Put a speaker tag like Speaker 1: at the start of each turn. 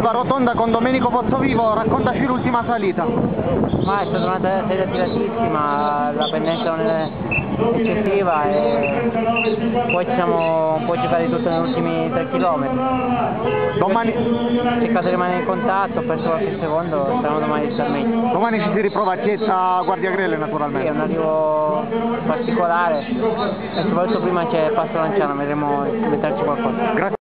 Speaker 1: Riva Rotonda con Domenico Pozzovivo, raccontaci l'ultima salita.
Speaker 2: Ma è stata una salita tiratissima, la pendenza non è eccessiva e poi ci siamo un po' giocati tutto negli ultimi 3 km.
Speaker 1: Domani...
Speaker 2: Ho cercato di rimanere in contatto, ho perso qualche secondo, speriamo domani di star meglio.
Speaker 1: Domani ci si riprova a Chiesa Guardiagrele
Speaker 2: Sì,
Speaker 1: naturalmente.
Speaker 2: è un arrivo particolare e soprattutto prima c'è Passo Lanciano, vedremo di inventarci qualcosa.
Speaker 1: Grazie.